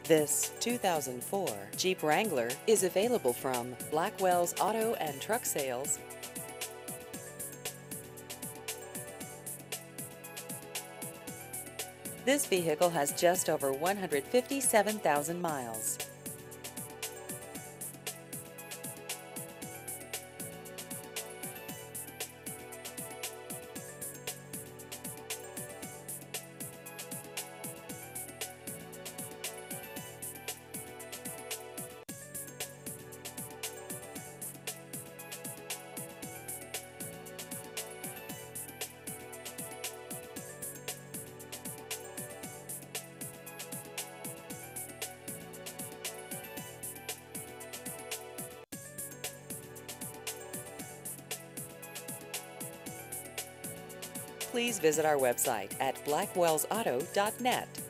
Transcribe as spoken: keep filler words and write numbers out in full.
This two thousand four Jeep Wrangler is available from Blackwell's Auto and Truck Sales. This vehicle has just over one hundred fifty-seven thousand miles. Please visit our website at blackwells auto dot net.